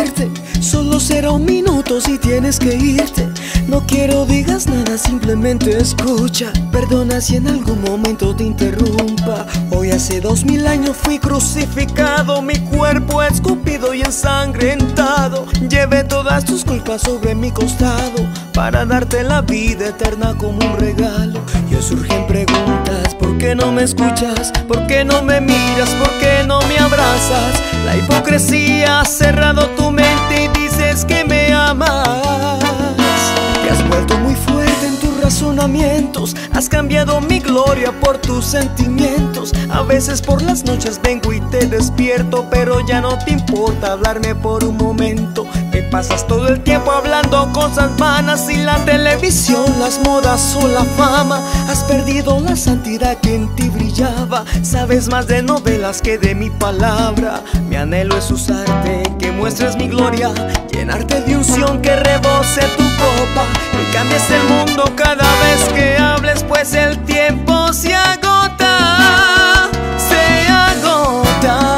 decirte, solo será un minuto si tienes que irte. No quiero digas nada, simplemente escucha. Perdona si en algún momento te interrumpa. Hoy hace 2000 años fui crucificado, mi cuerpo escupido y ensangrentado. Llevé todas tus culpas sobre mi costado para darte la vida eterna como un regalo. Y hoy surgen preguntas: ¿por qué no me escuchas? ¿Por qué no me miras? ¿Por qué no me abrazas? La hipocresía ha cerrado tu mente y dices que me amas. Te has vuelto muy fuerte en tus razonamientos, has cambiado mi gloria por tus sentimientos. A veces por las noches vengo y te despierto, pero ya no te importa hablarme por un momento. Te pasas todo el tiempo hablando cosas vanas, y la televisión, las modas o la fama. Has perdido la santidad que en ti brillaba. Sabes más de novelas que de mi palabra. Mi anhelo es usarte, que muestres mi gloria, llenarte de unción que rebose tu copa, que cambies el mundo cada vez que hables, pues el tiempo se agota, se agota.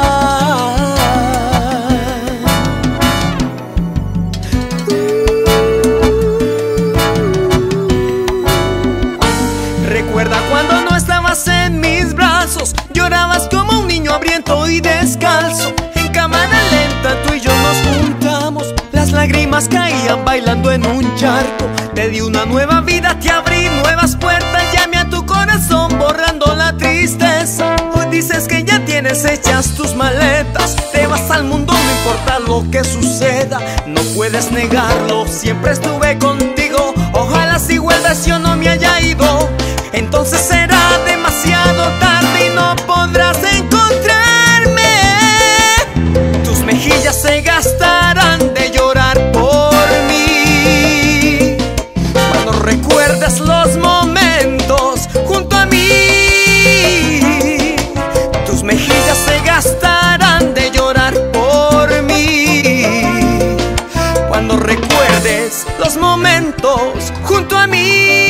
Recuerda cuando no estabas en mis brazos, llorabas como un niño hambriento y descalzo. En cámara lenta tú y yo nos juntamos, las lágrimas caían bailando en un charco. Te di una nueva vida, te abrí nuevas puertas, llamé a tu corazón borrando la tristeza. Hoy dices que ya tienes hechas tus maletas, te vas al mundo, no importa lo que suceda. No puedes negarlo, siempre estuve contigo. Ojalá si vuelves yo no me haya ido. Entonces será demasiado tarde y no podrás encontrarme. Tus mejillas se gastarán de llorar por mí cuando recuerdes los momentos junto a mí. Tus mejillas se gastarán de llorar por mí cuando recuerdes los momentos junto a mí.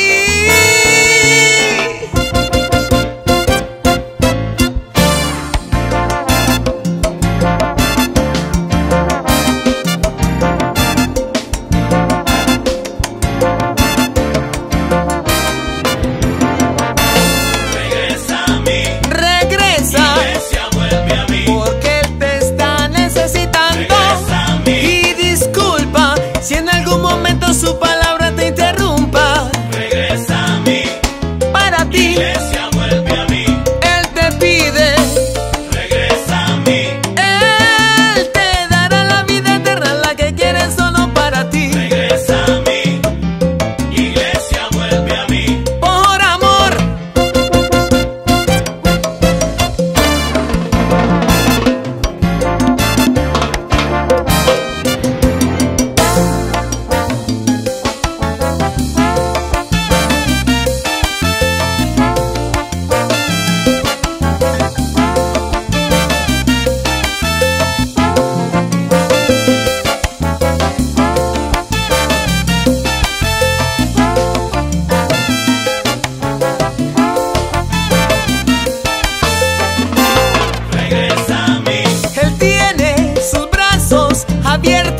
Su palabra te interrumpa. Regresa a mí. Para ti. Iglesia, vuelve a mí. Él te pide. Regresa a mí. Él te dará la vida eterna, la que quieres solo para ti. Regresa a mí. Iglesia, vuelve a mí. Por amor. Abierto